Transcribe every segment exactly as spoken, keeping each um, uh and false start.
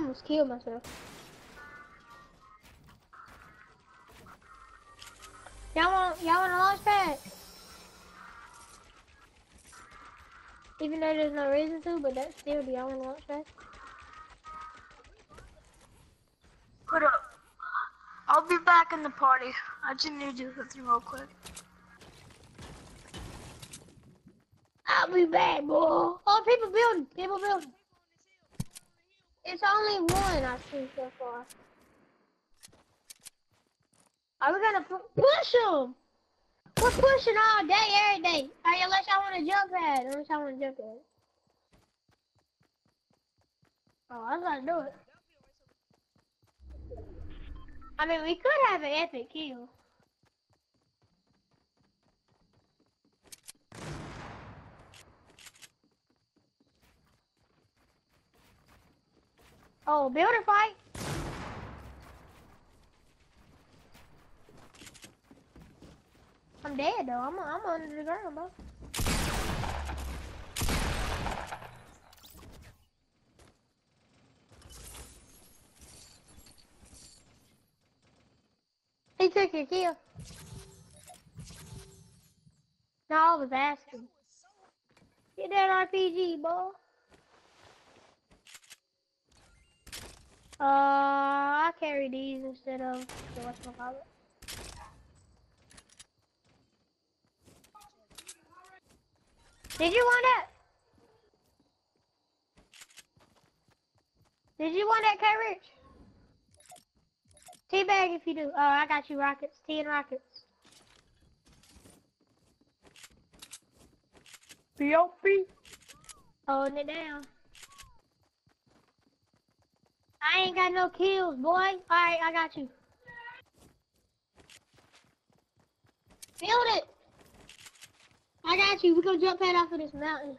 almost killed myself. Y'all want y'all want a launch pad? Even though there's no reason to, but that's still the only launch pad. Put up. I'll be back in the party. I just need to do something real quick. I'll be back, boy. Oh, people building. People building. It's only one I see so far. Are we gonna pu push them? We're pushing all day, every day. Right, unless I want to jump pad. Unless I want to jump pad. Oh, I was gonna do it. I mean, we could have an epic kill. Oh, builder fight. I'm dead though. I'm I'm under the ground, bro. He took your kill. No, I was asking. Get that R P G, boy. Uh, I carry these instead of the whatchamacallit. Did you want that? Did you want that, K-Rich? Teabag if you do. Oh, I got you rockets. ten rockets. B O P. Holding it down. I ain't got no kills, boy. Alright, I got you. Build it. I got you. We're gonna jump head off of this mountain.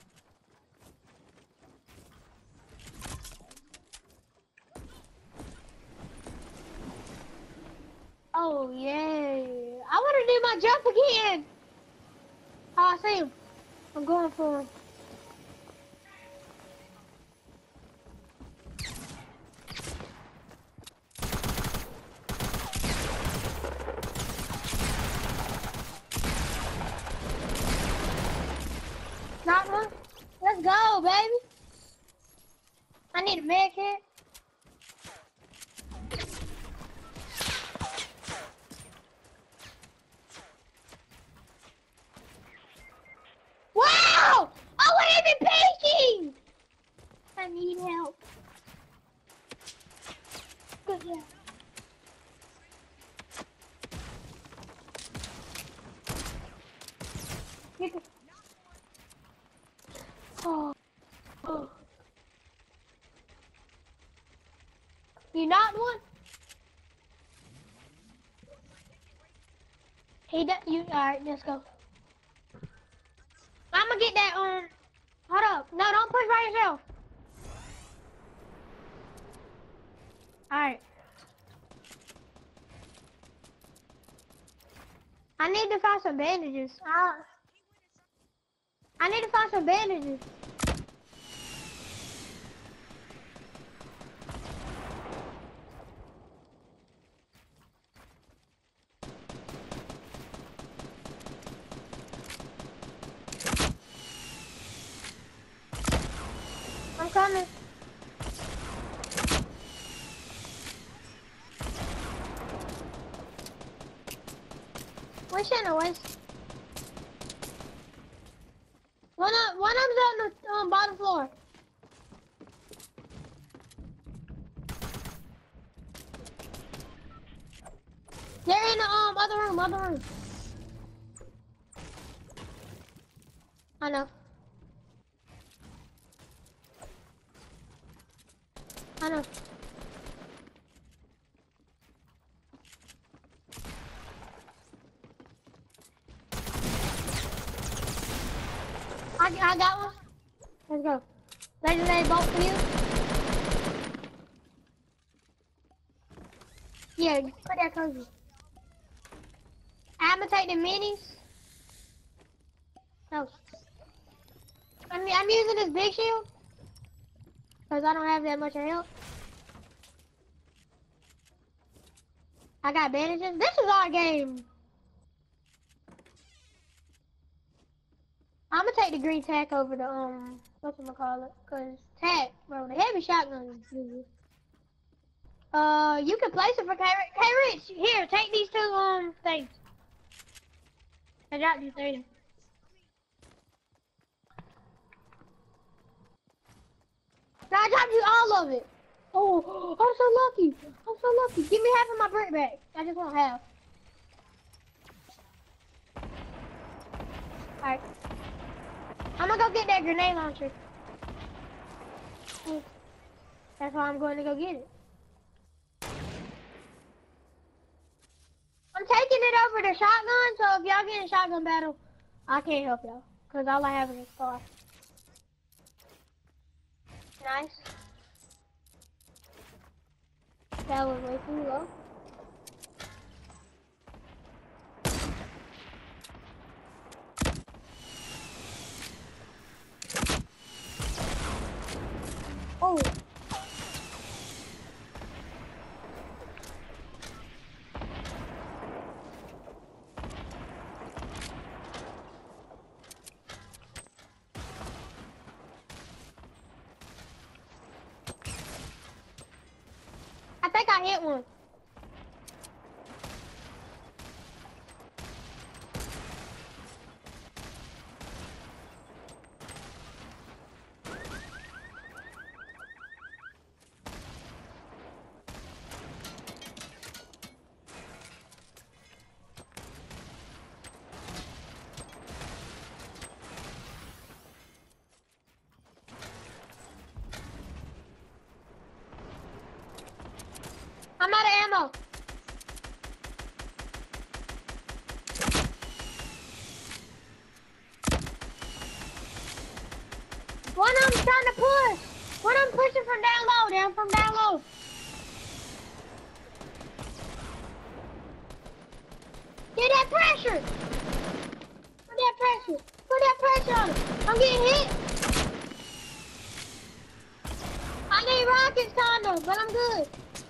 Oh, yeah. I want to do my jump again. Oh, I see him. I'm going for him. Got one. Let's go, baby. I need a med kit. Wow! I wasn't even peeking! I need help. Good job. You can... Oh. Oh. You not one? He does. You alright? Let's go. I'm gonna get that. Um. Hold up. No, don't push by yourself. Alright. I need to find some bandages. I. I need to find some bandages. I'm coming. Where's Shannon? Where's... One of one of them's on the um, bottom floor. They're in the um other room, other room. I know. I know. I, I got one. Let's go. Legendary bolt for you. Yeah, put that cozy. I'm gonna take the minis. No. I mean, I'm using this big shield because I don't have that much health. I got bandages. This is our game. I'm gonna take the green tack over the um whatchamacallit, cause tack, bro, the heavy shotgun is good. Uh, you can place it for K K Rich. Here, take these two um things. I dropped you three. No, I dropped you all of it. Oh, I'm so lucky. I'm so lucky. Give me half of my brick back. I just want half. Alright. I'm gonna go get that grenade launcher. That's why I'm going to go get it. I'm taking it over to shotgun, so if y'all get in a shotgun battle, I can't help y'all. Because all I have is a scar. Nice. That was way too low. Oh. I think I hit one. I'm out of ammo. One of them's trying to push. One of them pushing from down low. Down from down low. Get that pressure. Put that pressure. Put that pressure on it. I'm getting hit. I need rockets, kinda, but I'm good.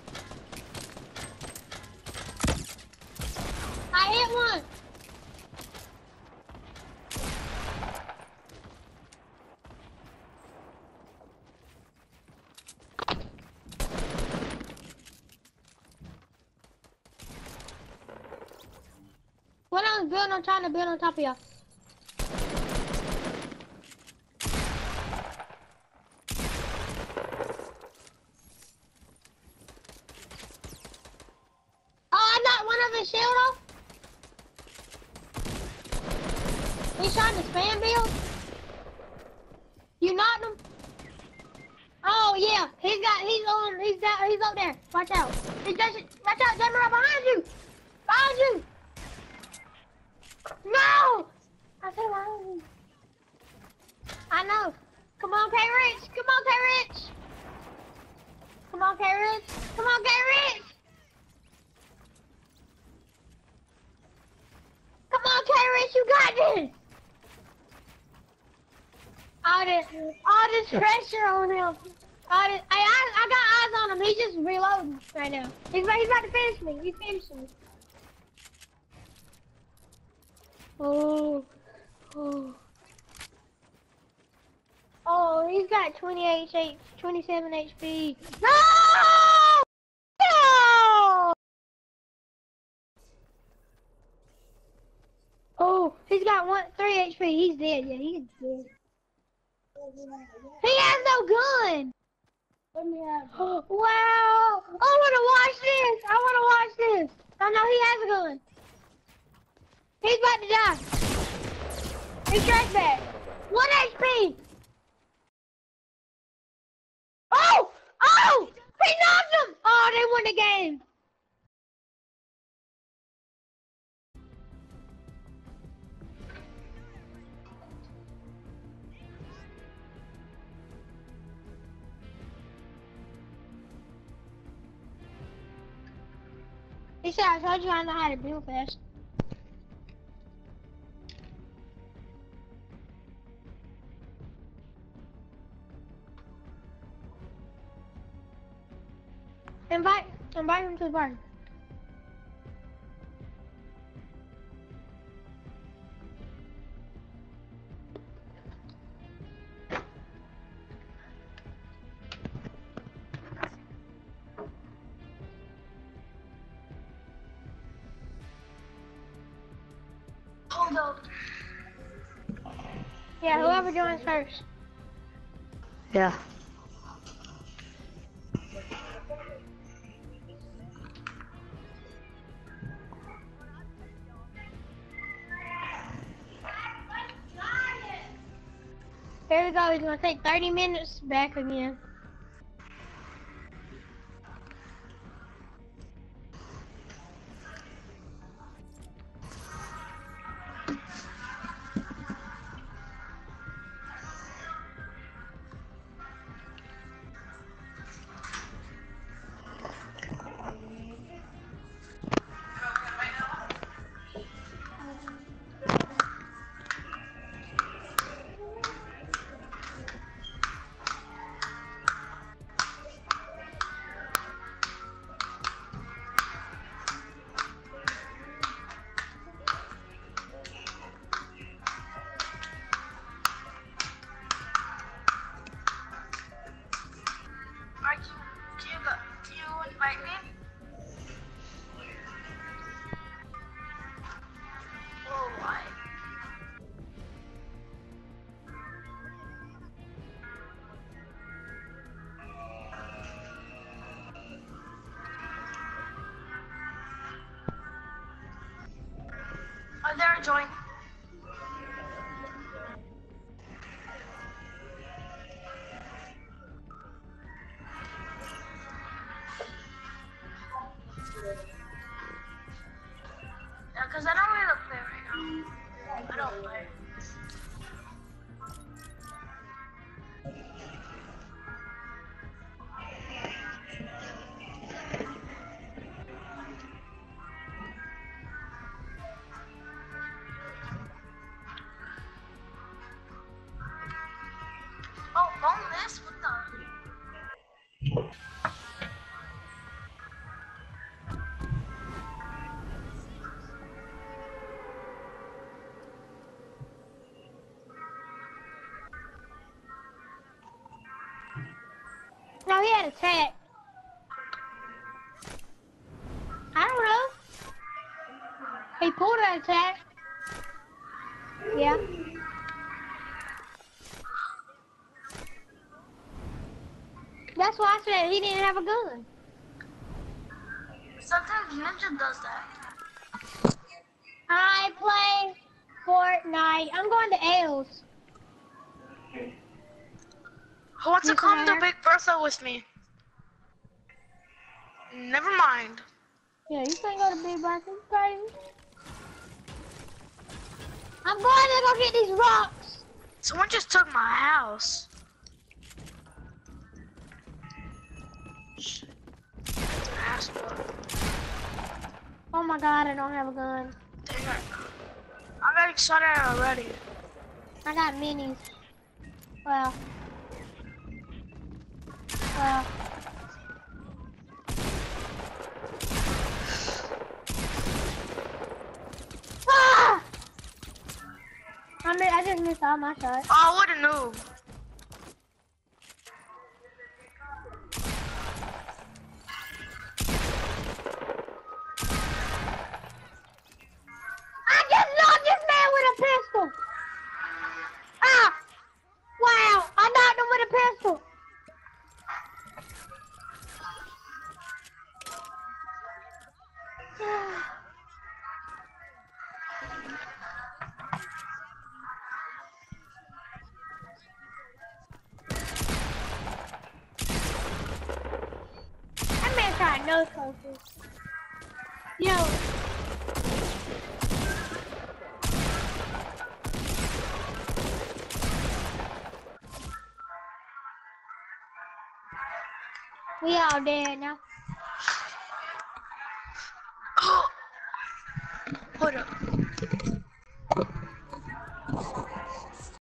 I hit one. When I was building, I'm trying to build on top of y'all. Oh, I knocked one of his shield off. He's trying to spam build. You knocked him? Oh yeah, he's got, he's on, he's got, he's up there. Watch out. He's just, watch out, Gemma, behind you. Behind you. No! I said behind you. I know. Come on, K-Rich. Come on, K-Rich. Come on, K-Rich. Come on, K-Rich. Come on, K-Rich, you got this. All this, all this pressure on him. All this, I, I, I got eyes on him. He's just reloading right now. He's, he's about to finish me. He's finishing me. Oh, oh. Oh, he's got twenty-eight H, twenty-seven H P. No! No! Oh, he's got one, three H P. He's dead. Yeah, he's dead. He has no gun. Let me have it. Wow! I want to watch this. I want to watch this. I know he has a gun. He's about to die. He's trash back. One H P. Oh! Oh! He knocked him! Oh, they won the game. He said, I told you I know how to build fast. Invite, invite him to the party. Yeah, whoever joins first. Yeah. Here we go. It's gonna take thirty minutes back again. Are you, do you, go, do you invite me? Oh, why? Oh, there, join. Yeah, because I don't really play right now. I don't play. Oh, boneless? What the? No, he had a tag. I don't know. He pulled an attack. Yeah. That's why I said he didn't have a gun. Sometimes Ninja does that. I play Fortnite. I'm going to L's. Who wants to You come to there? Big Bertha with me? Never mind. Yeah, you can't go to Big Bird. You crazy. I'm going to go get these rocks. Someone just took my house. Asshole. Oh my god, I don't have a gun. Dang it. I got shot at already. I got minis. Well. Well. Ah! I mean, I just missed all my shots. Oh, what a noob. I just knocked this man with a pistol. Ah! Wow! I knocked him with a pistol. That man tried no focus. Yo. We all dead now.